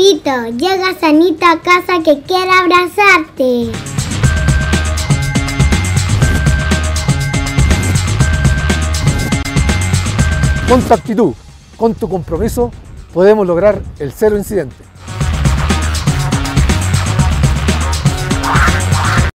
Tito, llega Sanito a casa que quiere abrazarte. Con tu actitud, con tu compromiso, podemos lograr el cero incidente.